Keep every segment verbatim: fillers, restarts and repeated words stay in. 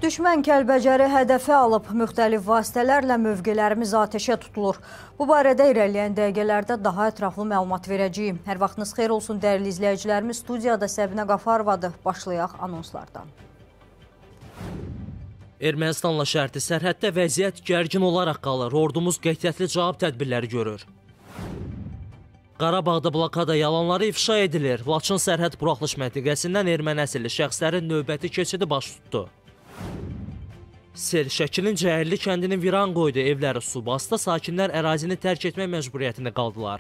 Düşmən Kəlbəcəri hədəfə alıb, müxtəlif vasitələrlə mövqelərimiz atəşə tutulur. Bu barədə irəliləyən dəqiqələrdə daha ətraflı məlumat verəcəyim. Hər vaxtınız xeyir olsun dəyərli izləyicilərimiz. Studiyada Səbinə Qafarovadır. Başlayaq anonslardan. Ermənistanla şərti sərhəddə vəziyyət gərgin olaraq qalır. Ordumuz qətiyyətli cavab tədbirləri görür. Qarabağda blokada yalanları ifşa edilir. Laçın sərhəd buraxılış məntəqəsindən erməni əsilli şəxslərin növbəti keçidi baş tutdu. Sel Şəkilin Cəhərli kəndinin viran qoydu, evləri su bastı, sakinlər ərazini tərk etmək məcburiyyətində qaldılar.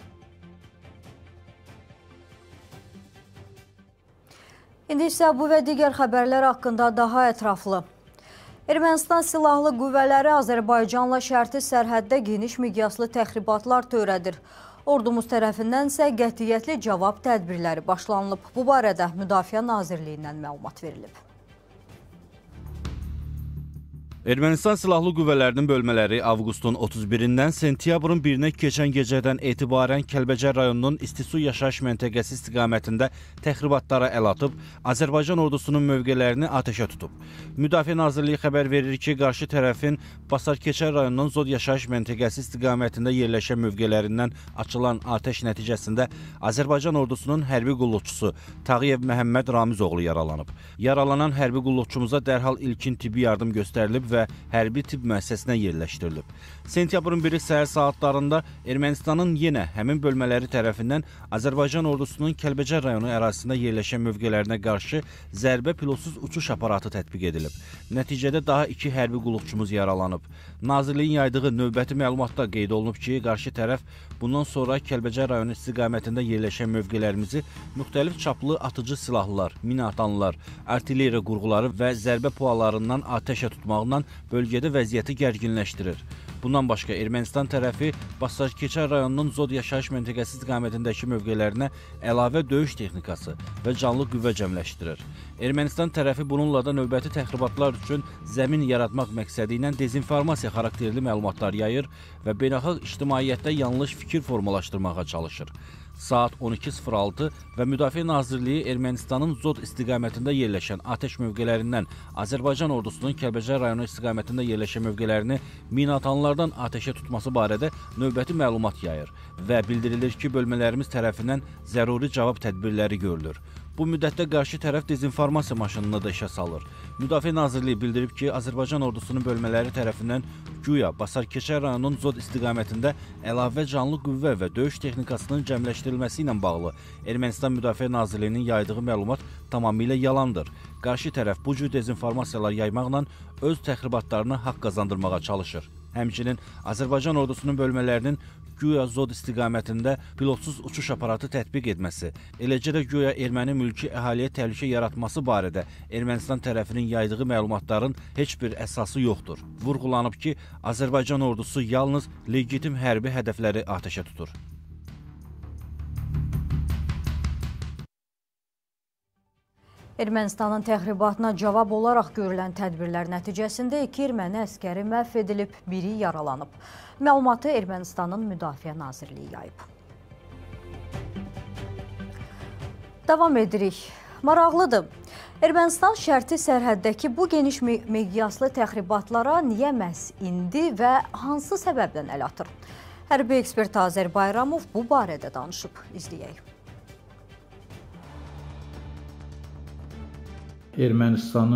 İndi isə bu və digər xəbərlər haqqında daha ətraflı. Ermənistan silahlı qüvvələri Azərbaycanla şərti sərhəddə geniş miqyaslı təxribatlar törədir. Ordumuz tərəfindən isə qətiyyətli cavab tədbirləri başlanılıb. Bu barədə Müdafiə Nazirliyindən məlumat verilib. Ermənistan silahlı qüvvələrinin bölmələri avqustun otuz birindən sentyabrın birinə keçən gecədən etibarən Kəlbəcər rayonunun İstisu yaşayış məntəqəsi istiqamətində təxribatlara əl atıb, Azərbaycan ordusunun mövqelərini atəşə tutub. Müdafiə Nazirliyi xəbər verir ki, qarşı tərəfin Basarkeçər rayonunun Zod yaşayış məntəqəsi istiqamətində yerləşən mövqələrindən açılan atəş nəticəsində Azərbaycan ordusunun hərbi qulluqçusu Tağıyev Məhəmməd Ramizoğlu yaralanıb. Yaralanan hərbi qulluqçumuza dərhal ilkin tibbi yardım göstərilib və hərbi tibb müəssisəsinə yerləşdirilib. Sentyabrın biri səhər saatlarında Ermənistanın yenə həmin bölmələri tərəfindən Azərbaycan ordusunun Kəlbəcər rayonu ərazisində yerləşən mövqələrinə qarşı zərbə pilotsuz uçuş aparatı tətbiq edilib. Nəticədə daha iki hərbi qulluqçumuz yaralanıb. Nazirliyin yaydığı növbəti məlumatda qeyd olunub ki, qarşı tərəf bundan sonra Kəlbəcər rayonu istiqamətində yerləşən mövqelərimizi müxtəlif çaplı atıcı silahlar, mina atanlar, artilleriya qurğuları və zərbə pualarından atəşə tutmaqla bölgədə vəziyyəti gərginləşdirir. Bundan başqa Ermənistan tərəfi Basarkeçər rayonunun Zod yaşayış məntəqəsi istiqamətindəki mövqələrinə əlavə döyüş texnikası və canlı qüvvə cəmləşdirir. Ermənistan tərəfi bununla da növbəti təxribatlar üçün zəmin yaratmaq məqsədi ilə dezinformasiya xarakterli məlumatlar yayır və beynəlxalq ictimaiyyətdə yanlış fikir formalaşdırmağa çalışır. Saat on iki sıfır altı və Müdafiə Nazirliyi Ermənistanın Zod istiqamətində yerləşən atəş mövqələrindən Azərbaycan ordusunun Kəlbəcər rayonu istiqamətində yerləşən mövqələrini minatanlardan atəşə tutması barədə növbəti məlumat yayır və bildirilir ki, bölmələrimiz tərəfindən zəruri cavab tədbirləri görülür. Bu müddətdə qarşı tərəf dezinformasiya maşınını da işə salır. Müdafiə Nazirliyi bildirib ki, Azərbaycan ordusunun bölmələri tərəfindən güya Basarkeçər rayonunun Zod istiqamətində əlavə canlı qüvvə və döyüş texnikasının cəmləşdirilməsi ilə bağlı Ermənistan Müdafiə Nazirliyinin yaydığı məlumat tamamilə yalandır. Qarşı tərəf bu cür dezinformasiyalar yaymaqla öz təxribatlarını haqq qazandırmağa çalışır. Həmçinin Azərbaycan ordusunun bölmələrinin güya Zod istiqamətində pilotsuz uçuş aparatı tətbiq etməsi, eləcə də güya erməni mülki əhaliyə təhlükə yaratması barədə Ermənistan tərəfinin yaydığı məlumatların heç bir əsası yoxdur. Vurğulanıb ki, Azərbaycan ordusu yalnız legitim hərbi hədəfləri atəşə tutur. Ermənistanın təxribatına cavab olaraq görülən tədbirlər nəticəsində iki erməni əskəri məhv edilib, biri yaralanıb. Məlumatı Ermənistanın Müdafiə Nazirliyi yayıb. Davam edirik. Maraqlıdır. Ermənistan şərti sərhəddəki bu geniş miqyaslı təxribatlara niyə məhz indi və hansı səbəbdən əl atır? Hərbi ekspert Azər Bayramov bu barədə danışıb. İzləyək. Ermənistanın